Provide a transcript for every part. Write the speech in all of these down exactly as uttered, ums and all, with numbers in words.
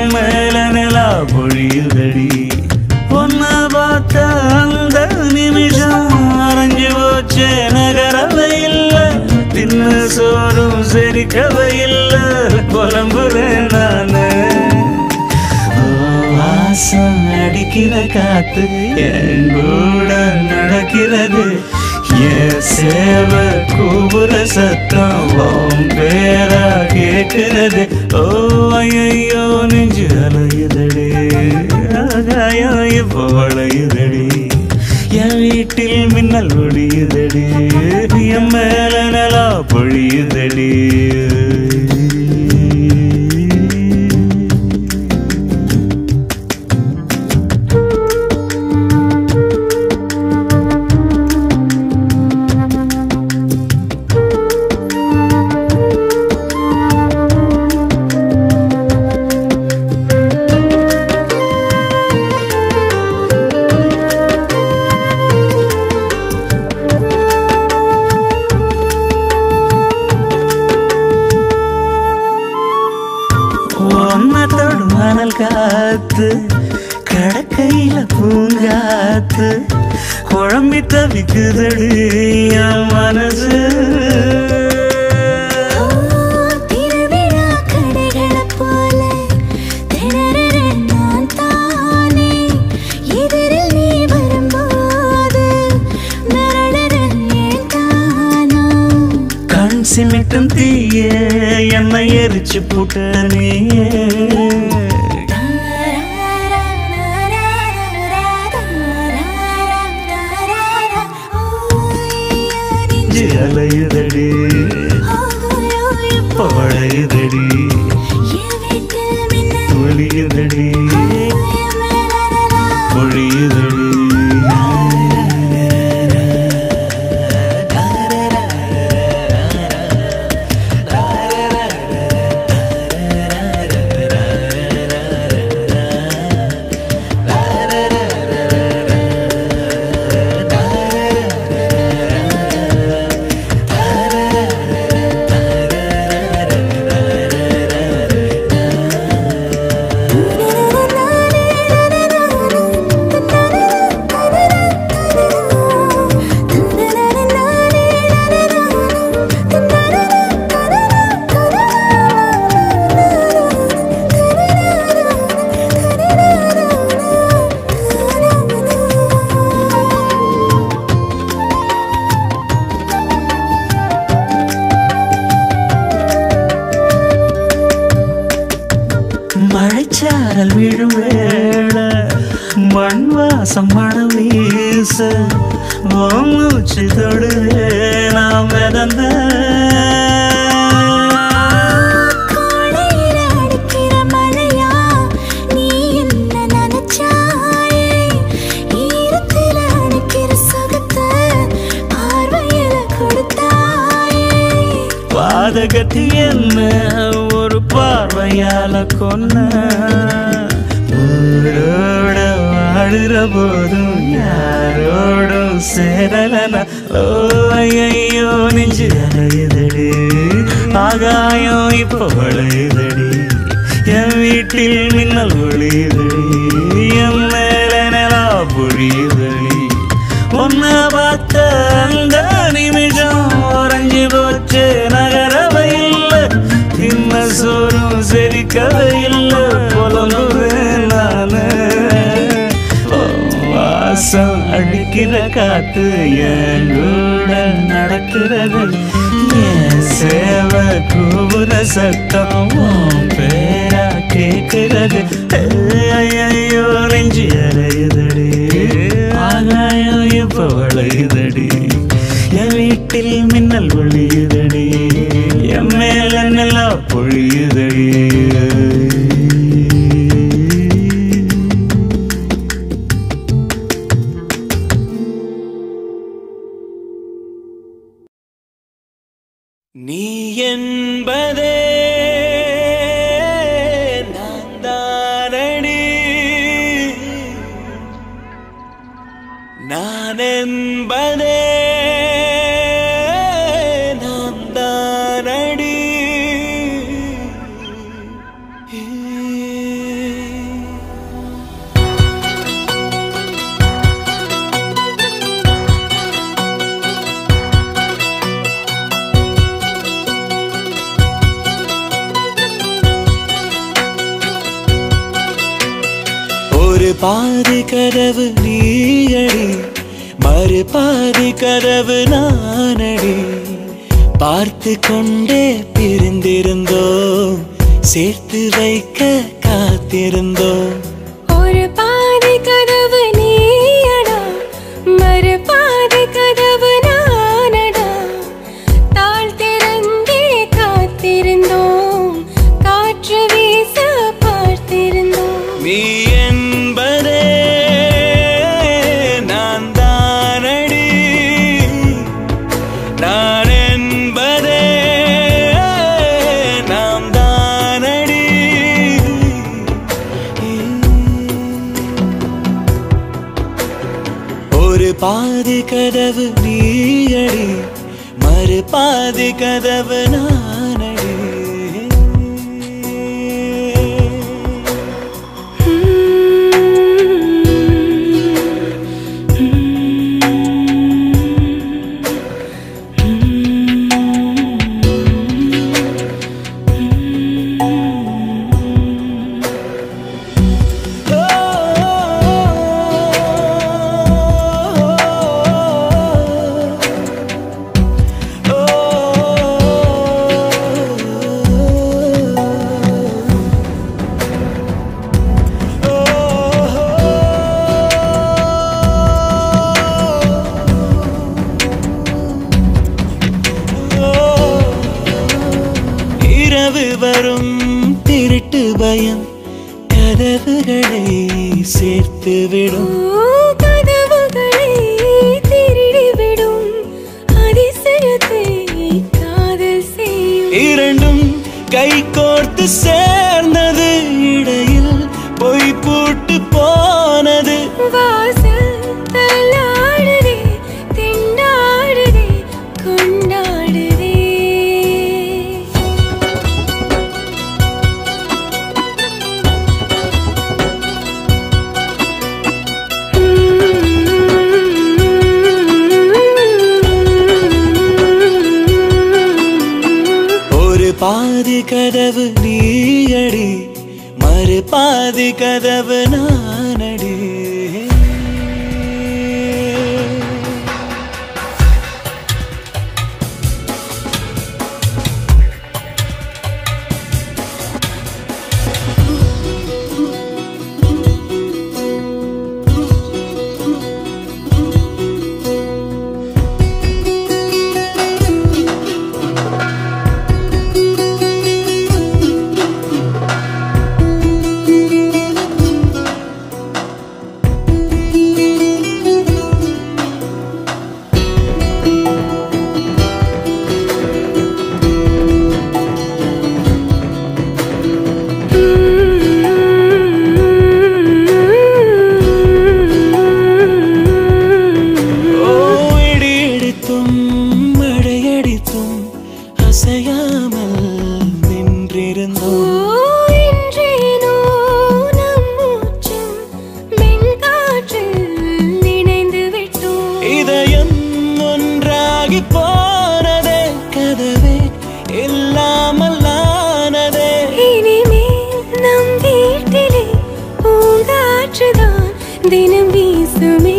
என் மேல நிலா பொழியுதடி ஒன்ன பார்த்த அந்த நிமிஷம் அரைஞ்சு போச்சே நகரவை இல்ல தின்ன சோறும் செரிக்கவை இல்ல புலம்புறேன் நானு வாசம் அடிக்கிற காத்து என் கூட நடக்கிறது என் சேவ கூபுர சத்தம் பேரா கேட்கிறது ஓ ஐயோ நெஞ்சு அலையுதடி ஆகாயம் இப்போ வளையுதடி என் வீட்டில் மின்னல் ஒடியுதடி என் மேல நிலா பொழியுதடி மணல் காத்து கடக்கையில பூங்காத்து குழம்பி தவிக்குதடி என் மனசு கண் சிமிட்டும் தீய என்னை எரிச்சு போட்ட நீயே அலையுதடி பழையுதடி ஒளியுதடி பொழியுதடி மழைச்சாரல் விழும் வேள மண் வாசம் மணம் வீச மூச்சு தொடுவே நாம் மிதந்த பாதகத்தி என்ன ஒரு பார்வையால கொன்ன ஊரோட வாழுற போதும் யாரோடும் சேரலனா ஓ ஐயோ நெஞ்சு அலையுதடி ஆகாயம் இப்போ வளையுதடி என் வீட்டில் மின்னல் ஒளியுதடி என் மேல நிலா பொழியுதடி ஒன்ன பார்த்த அந்த நிமிஷம் உறைஞ்சு போச்சு நகரவை இல்ல தின்ன சோறும் செரிக்கவை இல்ல புலம்புவேன் நானு வாசம் அடிக்கிற காத்து என் கூட நடக்கிறது என் சேவ கூபுர சத்தம் பேரா கேட்கிறது ஐயோ நெஞ்சு அலையுதடி ஆகாயம் இப்போ வளையுதடி என் வீட்டில் மின்னல் ஒளியுதடி என் மேல நிலா பொழியுதடி நீ என்பதே நான் தானடி நான் என்பதே நான் தானடி பாதி கதவு நீயடி, மறு பாதி கதவு நானடி. பார்த்து கொண்டே பிரிந்திருந்தோம், சேர்த்து வைக்க காத்திருந்தோம். ஒரு பாதி கதவு நீயடா, மறு பாதி கதவு நானடா. தாழ் திறந்தே காத்திருந்தோம், காற்று வீச பார்த்திருந்தோம். நீ என்பதே நான் தானடி, நான் என்பதே நாம் தானடி. ஒரு பாதி கதவு நீயடி, மறு பாதி கதவு நானடி. இரவு வரும் திருட்டு பயம் கதவுகளை சேர்த்துவிடும். கதவுகளை திருடிவிடும், அதிசயத்தை காதல் செய்யும். இரண்டும் கை கோர்த்து சேர்ந்தது, இடையில் பொய் பூட்டு போனது. வாசல் தள்ளாடுதே, திண்டாடுதே, கொண்டாடுதே. ஒரு பாதி கதவு நீயடி, மறு பாதி கதவு நானடி. அசையாமல் நின்றிருந்தோம். இன்றேனோ நம் மூச்சும் மென்காற்றில் இணைந்து விட்டோம். இதயம் ஒன்றாகி போனதே, கதவே இல்லாமல் ஆனதே. இனிமேல் நம் வீட்டிலே பூங்காற்றுதான் தினம் வீசுமே.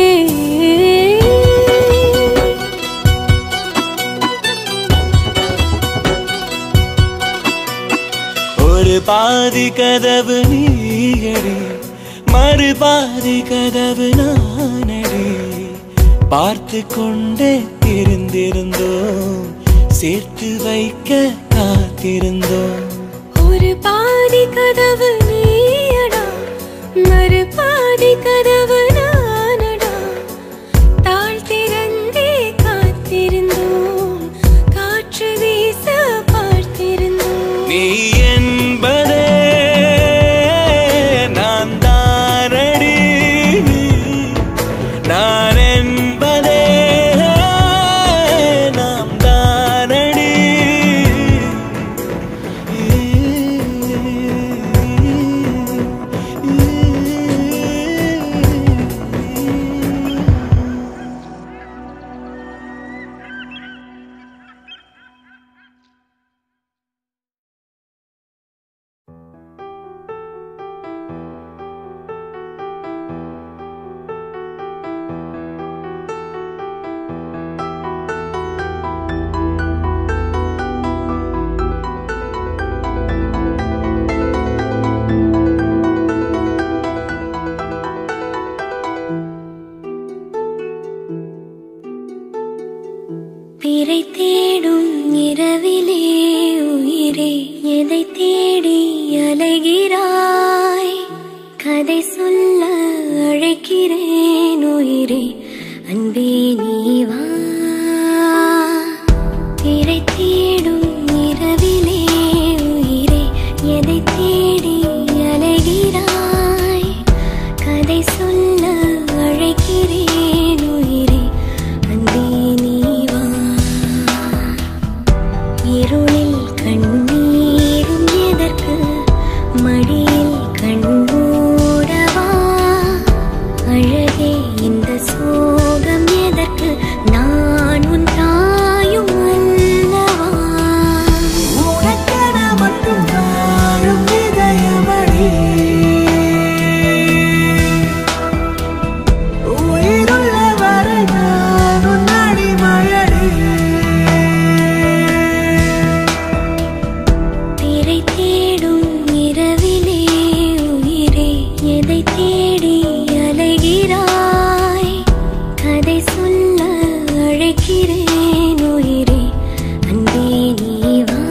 ஒரு பாதி கதவு நீயடி, மறு பாதி கதவு நானடி. பார்த்து கொண்டே இருந்திருந்தோம், சேர்த்து வைக்க காத்திருந்தோம். ஒரு பாதி கதவு நீயடா, மறு பாதி கதவு நானடா. தாழ் திறந்தே காத்திருந்தோம், காற்று வீச பார்த்திருந்தோம். நீ என்பதே நான் தானடி, நான் என்பதே நாம் தானடி. கதை சொல்ல அழைக்கிறேன் உயிரே அன்பே நீ வா திரை தேடும் இரவிலே உயிரே எதை தேடி அலைகிறாய் கதை சொல்ல அழைக்கிறேன் உயிரே அன்பே நீ வா இருளில் கண்ணீரும் எதற்கு மடியில் கண்மூடவா அழகே இந்த சோகம் எதற்கு நான் உன் தாயும் அல்லவா உனக்கென மட்டும் வாழும் இதயமடி உயிருள்ள வரை நான் உன் அடிமையடி திரை தேடும் இரவிலே உயிரே எதை தேடி அலைகிறாய் கதை சொல்ல அழைக்கிறேன் உயிரே அன்பே நீ வா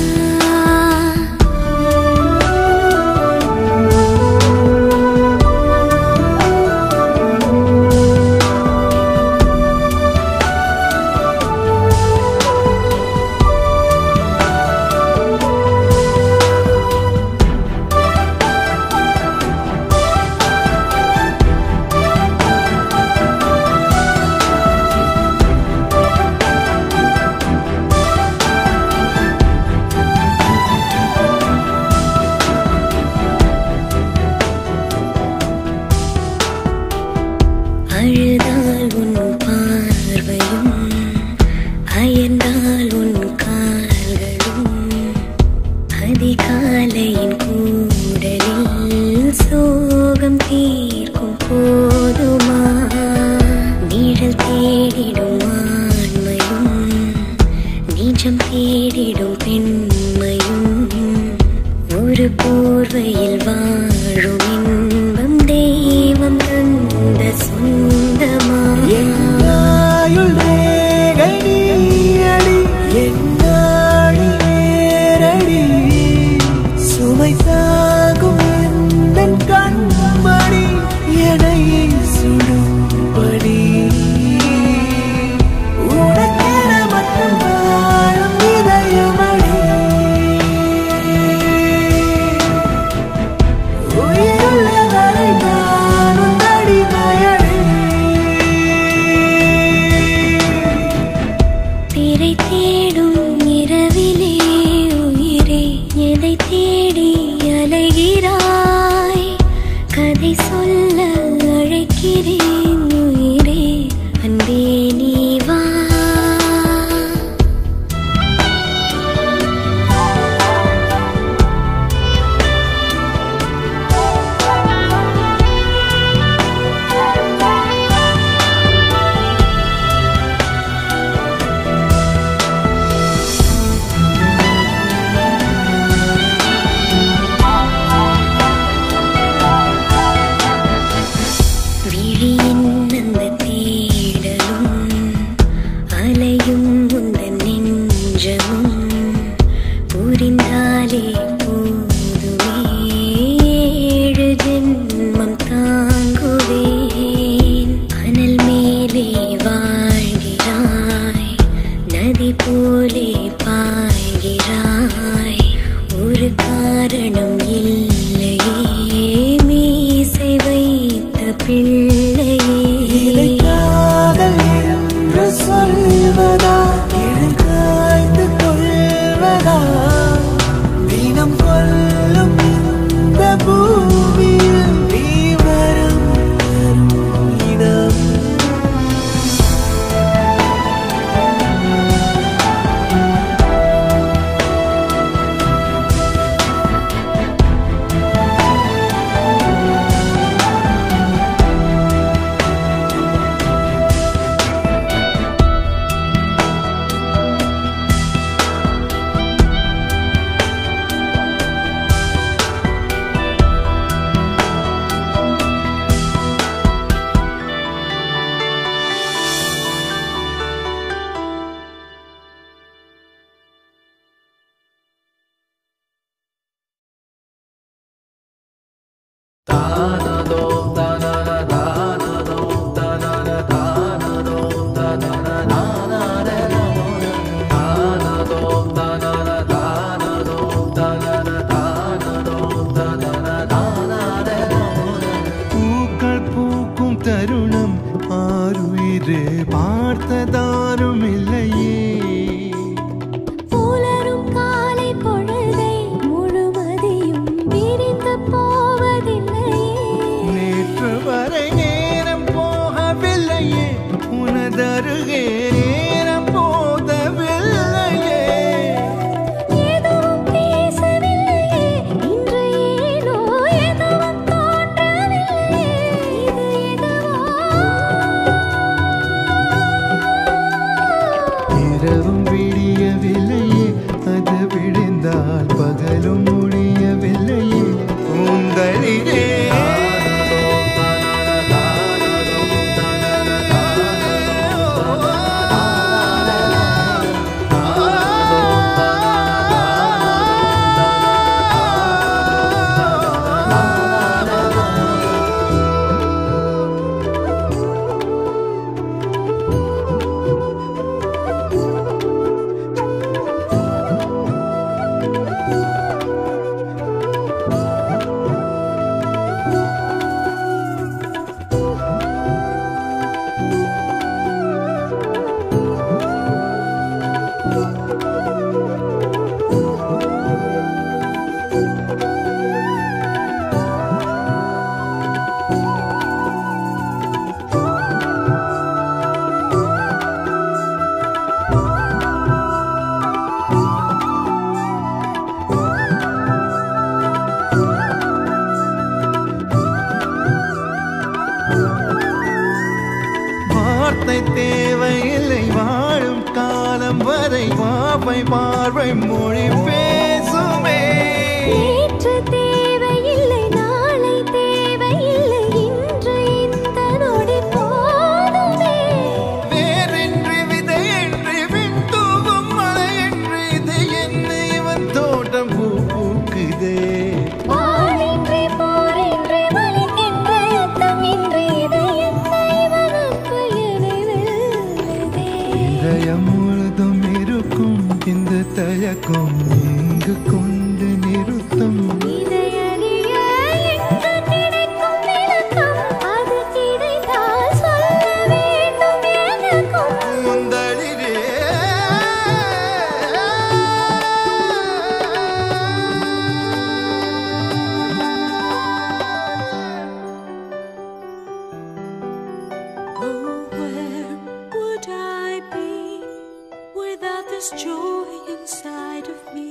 அழுதால் உன் பார்வையும் அயர்ந்தால் உன் கால்களும் அதிகாலையின் கூடலில் சோகம் தீர்க்கும் போதுமா நிழல் தேடிடும் ஆண்மையும் நிஜம் தேடிடும் பெண்மையும் ஒரு போர்வையில் வாழும் இன்பம் தெய்வம் தந்த சொந்தமா என்னாயுள் ரேகை நீயடி என்னாடி நேரடி சுமை தாங்கும் எந்தன் கண்மணி எனை சுடும்படி உனக்கென மட்டும் வாழும் இதயமடி உயிருள்ள வரை நான் உன் அடிமையடி திரை தேடும் இரவிலே உயிரே எதை தேடி அலைகிறாய் கதை சொல்ல அழைக்கிறேன் உயிரே அன்பே நீ வா என்று பார்த்ததாரும் இல்லையே. புலரும் காலை பொழுதை முழுவதையும் பிரிந்து போவதில்லையே. நேற்று வரை நேரம் போகவில்லையே, உனதருகே நேரம் போதவில்லையே. எதுவும் பேசவில்லையே, இன்று ஏனோ எதுவும் தோன்றவில்லையே. இது எதுவோ இரவும் விடியவில்லையே, அது விழுந்தால் பகலும் முடியவில்லையே. கூந்தலிலே வார்த்தை தேவையில்லை, வாழும் காலம் வரை வாவை பார்வை மொழி பேசுமே. நேற்று தேவையில்லை, நாளை தேவையில்லை, இன்று இந்த நொடி போதுமே. வேறென்று விதையென்று விண் தூவும் மழையென்று இது என்ன இவன் தோட்டம் பூ பூக்குதே. வாளின்றி போரின்றி வலிக்கின்ற யுத்தமின்றி இது என்ன இவனுக்கு என்னை வெல்லுதே. இதயம் முழுதும் இருக்கும் இந்த தயக்கம் எங்கு கொண்டு நிறுத்தும். இதை அறிய எங்கு கிடைக்கும் விளக்கம்? அது கிடைத்தால் சொல்ல வேண்டும் எனக்கும். முந்தலிலே Oh, where would I be without this joy inside of me?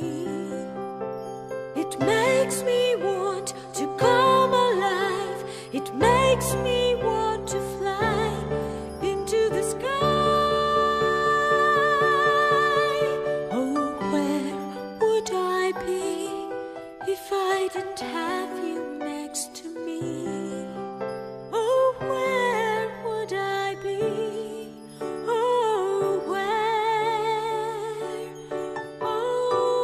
It makes me want to come alive. It makes me want to fly into the sky. Oh, where would I be if I didn't have you next to me? Oh, where would I be? Oh, where? Oh,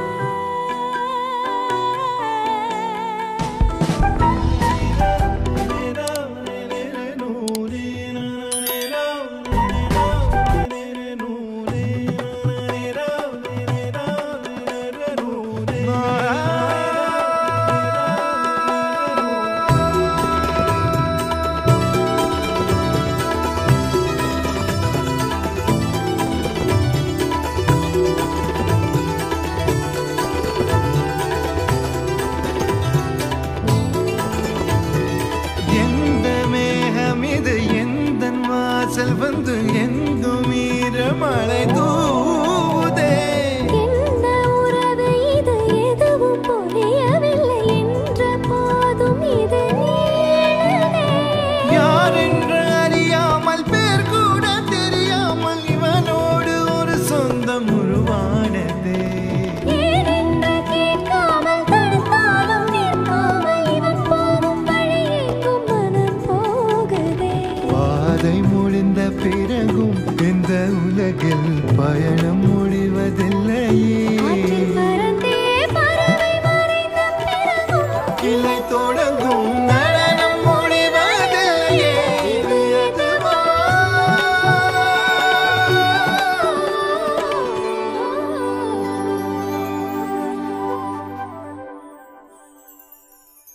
எந்த மேகம் இது எந்தன் வாசல் வந்து எங்கும் ஈரமழை தூவுதே. என்ன உறவு இது, எதுவும் புரியவில்லை என்ற போதும் இது நீளுதே. யார் என்று அறியாமல் பேர் கூட தெரியாமல் இவனோடு ஒரு சொந்தம் உருவானதே. ஏனென்று கேட்காமல் தடுத்தாலும் நிற்காமல் இவன் போகும் வழி எங்கும் மனம் போகுதே. பாதை முடிந்த பிறகும் இந்த உலகில் பயணம் முடிவதில்லையே. ஆற்றில் பறந்தே பறவை மறைந்த பிறகும் கிளை தொடங்கும் நடனம் முடிவதில்லையே. இது எதுவோ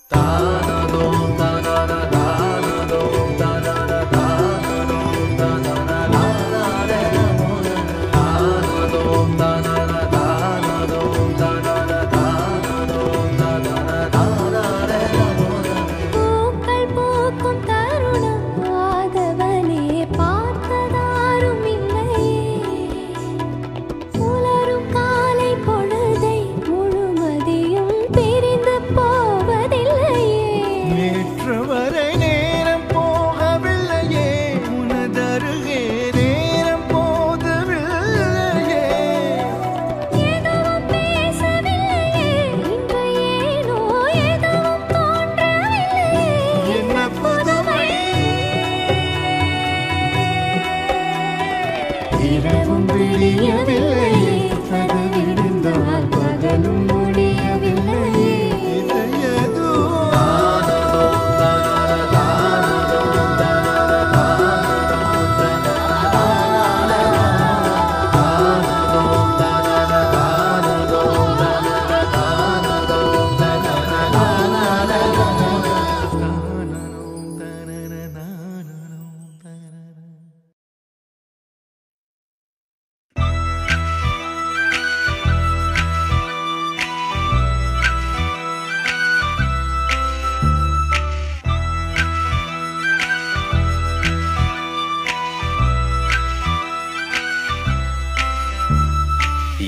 தானதோ தானதோ தானதோ தானதோ தானதோ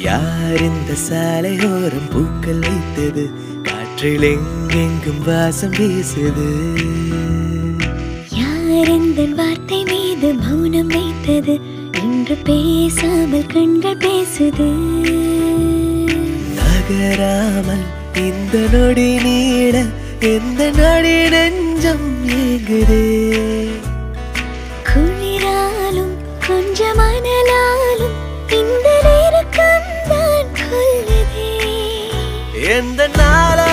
யார் இந்த சாலையோரம் பூக்கள் வைத்தது காற்றில் எங்கெங்கும் வாசம் வீசுது யார் இந்த வார்த்தை மீது மௌனம் வைத்தது இன்று பேசாமல் கண்கள் பேசுது நகராமல் இந்த நொடி நீட எந்த நொடி நெஞ்சம் ஏங்குதே குளிராலும் கொஞ்சம் அனலாலும் இந்த நெருக்கம் தான் கொல்லுதே எந்த நாள